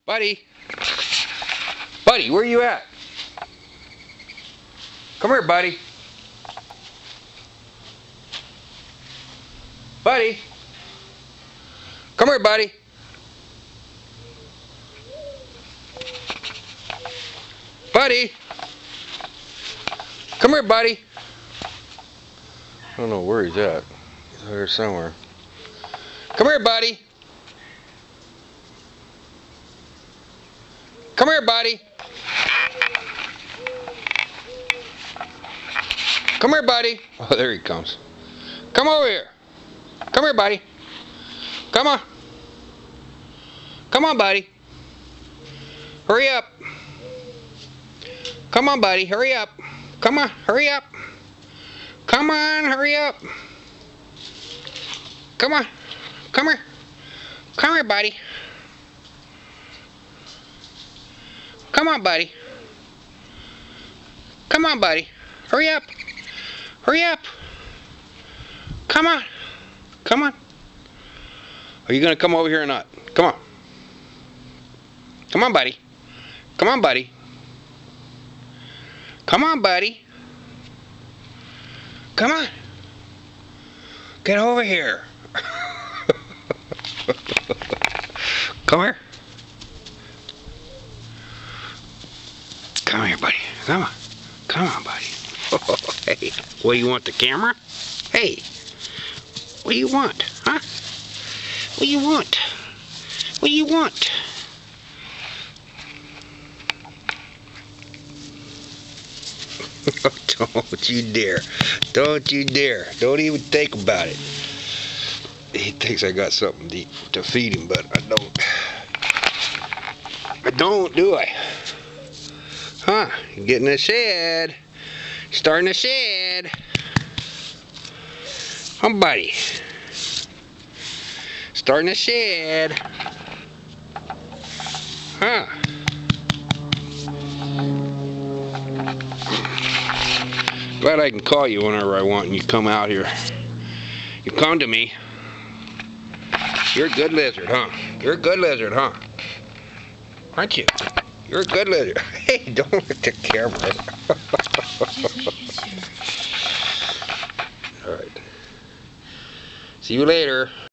Buddy! Buddy, where you at? Come here, buddy. Buddy! Come here, buddy. Buddy! Come here, buddy. I don't know where he's at. He's out here somewhere. Come here, buddy. Come here, buddy. Come here, buddy. Oh, there he comes. Come over here. Come here, buddy. Come on. Come on, buddy. Hurry up. Come on, buddy. Hurry up. Come on. Hurry up. Come on. Hurry up. Come on. Come here. Come here, buddy. Come on, buddy. Come on, buddy. Hurry up. Hurry up. Come on. Come on. Are you going to come over here or not? Come on. Come on, buddy. Come on, buddy. Come on, buddy. Come on. Get over here. Come here. Come here, buddy. Come on. Come on, buddy. Oh, hey. What, you want the camera? Hey. What do you want? Huh? What do you want? What do you want? Don't you dare. Don't you dare. Don't even think about it. He thinks I got something to feed him, but I don't. I don't, do I? Huh? You're getting a shed. Starting a shed. Oh, buddy. Starting a shed. Huh? Glad I can call you whenever I want and you come out here. You come to me. You're a good lizard, huh? You're a good lizard, huh? Aren't you? You're a good lizard. Hey, don't look at the camera. Alright. See you later.